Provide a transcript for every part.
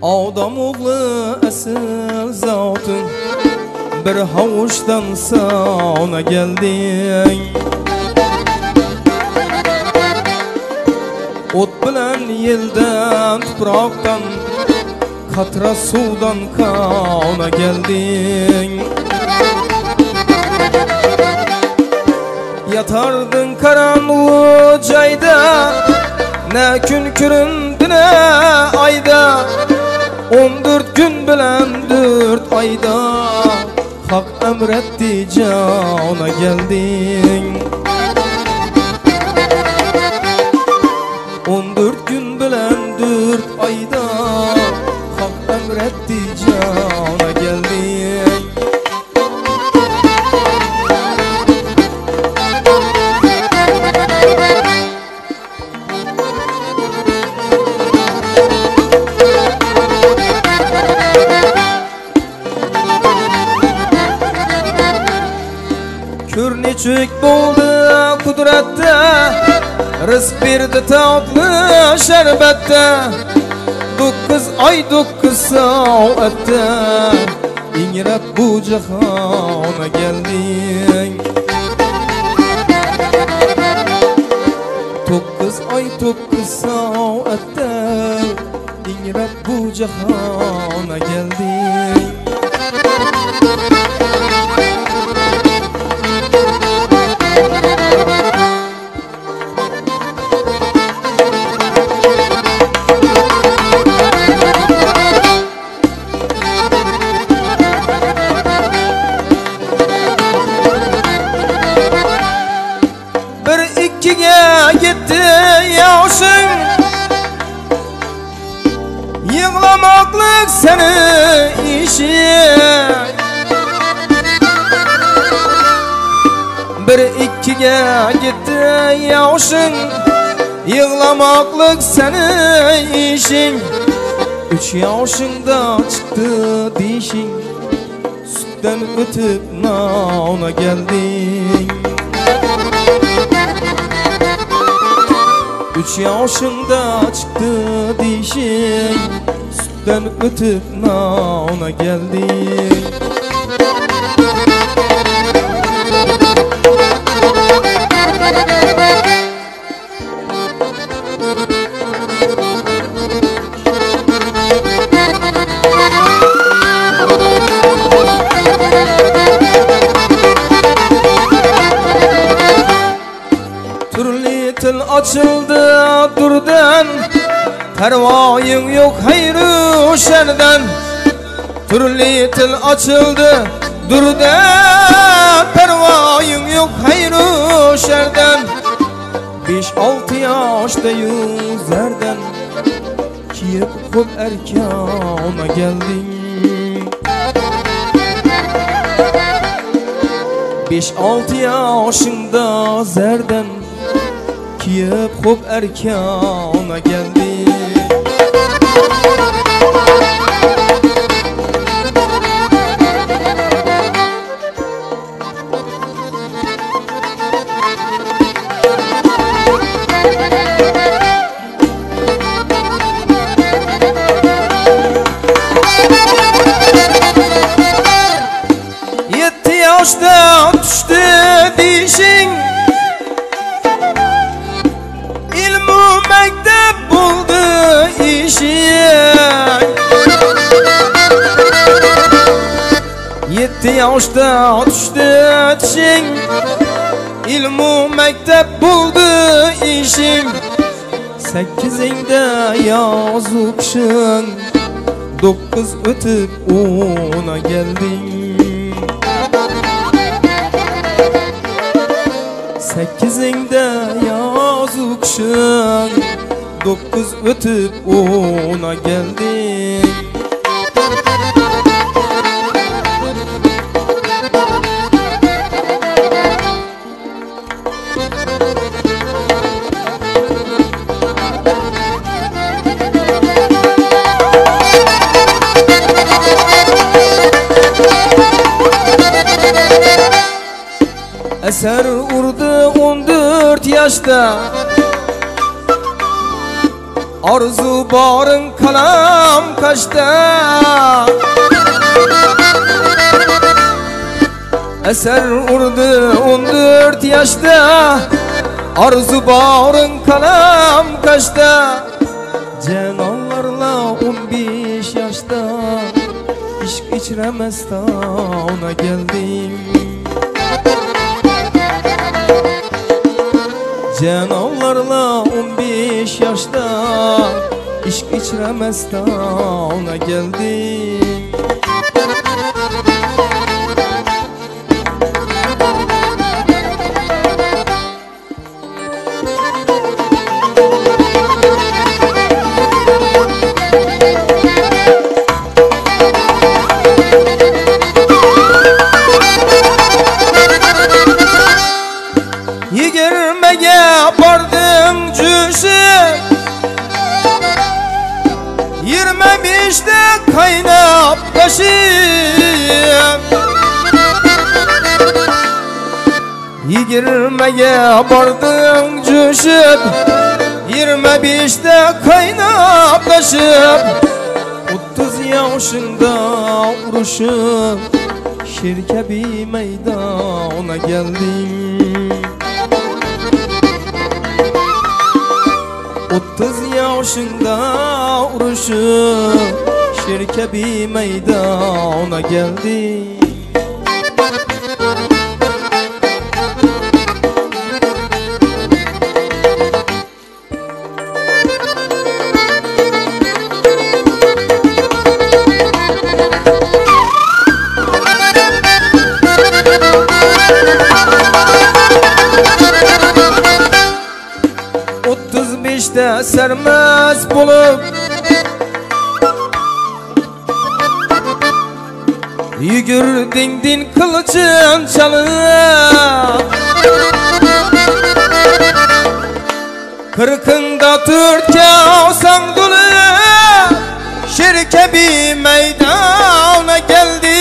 Adam oğlu esil zatın bir havuştan sana geldin. Ot bilen yelden tupraqdan katra sudan kana geldin. Yatardın karanlığı cayda, ne gün köründü ne ayda. 14 gün bilen 4 ayda hak emretti cana geldin. 14 gün bilen 4 ayda hak emretti cana geldin. Kür nechuk bo'ldi qudratda, rizq berdi tatlı şerbatda. 9 ay 9 soatda ingrab bu jahona gelding. 9 ay 9 soatda ingrab bu jahona gelding. Gitti yaşın, yığlamaklık senin işin. Bir ikiye gitti yaşın, yığlamaklık senin işin. 3 yaşında çıktı dişin, sütten ötüp nana geldin. 3 yaşında çıktı dişin, sütten ötüp nana geldin. Türlü til açıldı durdan, pervayın yok hayrı şerden. Türlü til açıldı durdan, pervayın yok hayrı şerden. 5-6 yaşta yüzlerden kiyip kop erkana geldin. 5-6 yaşında zerden kiyip hop erkana geldi. Yetti yaşta düştü dişin, mektep buldu işin. 7 yaşta düştü dişin, ilmu mektep buldu işin. 8'inde yazıkşın, 9 ötüp 10'a geldin. 8'inde yazıkşın, 9 ötüp 10'a geldin. Eser urdu 14 yaşta, Arzu barın kalam kaçta Eser urdu 14 yaşta Arzu barın kalam kaçta Cenallarla 15 yaşta İşk içiremezden ona geldim Cenallarla 15 yaşta İşk içiremezden ona geldim Yigirmege bardım cüşüm 25'te kaynap taşım 20'ye bardım cüşüm 25'te kaynap taşım 30 yaşında vuruşup şirke bir meydana geldim 30 yaşında vuruşup şirke bir meydana geldim İşte sermez bulup Yürüdün din kılıcın çalıp Kırkında Türk'e olsan dolup Şirke bir meydana geldi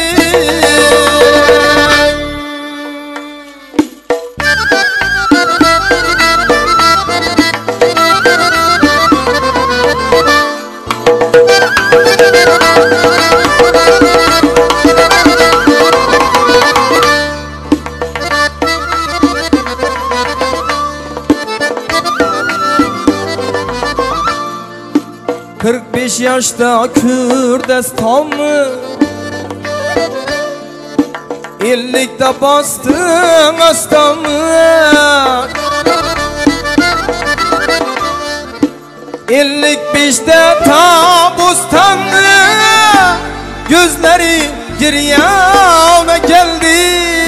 Kırk 5 yaşta Kürdistan'ı 50'de bastın aslanı 55'te tabustanlı Gözleri giryana geldi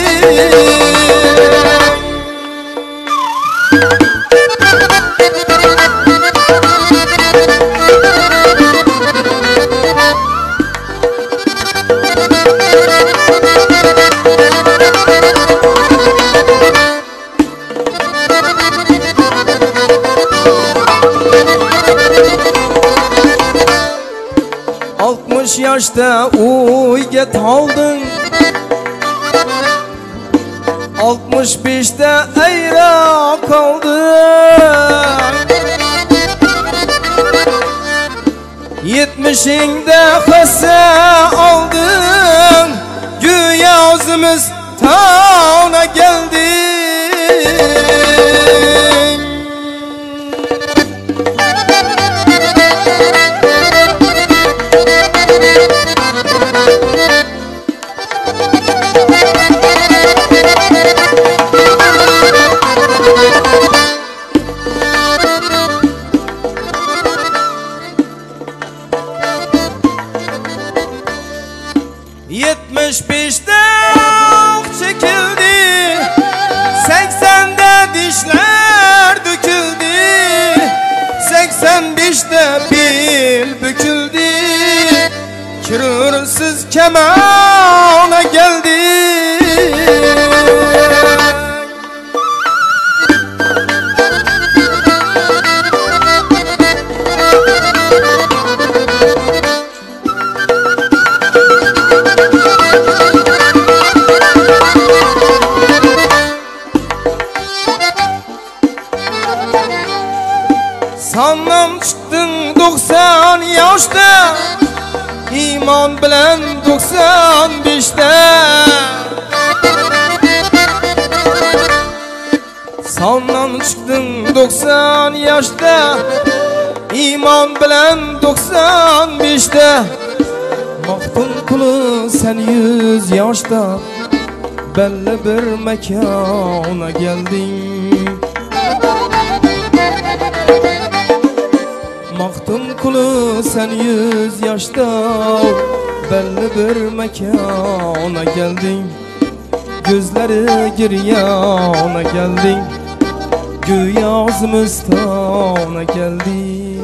Yaşta uyget aldın 65'te eğra kaldın 70'inde hassa aldın Güya ağzımız tağına geldi Beşte ok çekildi 80'de dişler döküldü 85'te bil büküldü Kürürsüz kemana geldi Sandan çıktın 90 yaşta, iman bilen 95'te. Sandan çıktın 90 yaşta, iman bilen 95'te. Maftun kulu sen 100 yaşta, belli bir mekana geldin. Maftun kulu sen 100 yaşta, belli bir mekana geldin. Gözleri giryana geldin, güya zımistana geldin.